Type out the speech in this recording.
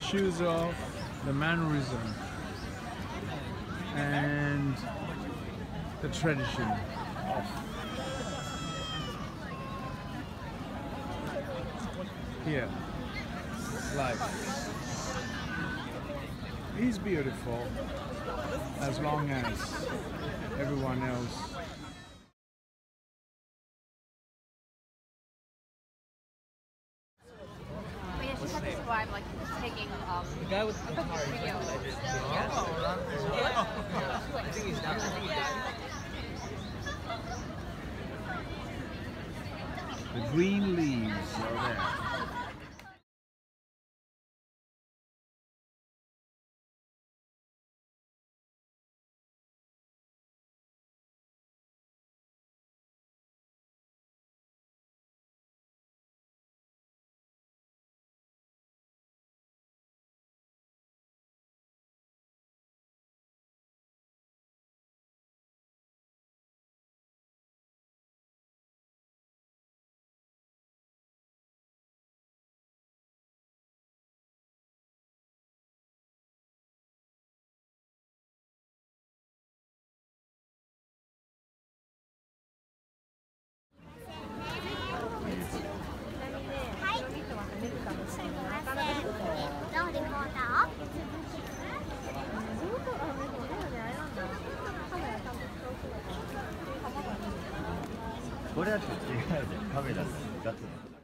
shoes off, the mannerism, and the tradition of here. Life is beautiful as long as everyone else. Yeah, she described like taking The guy with the guitar. video. I think he's done. I think he's done. The green leaves are there. What else? カメラ出すの。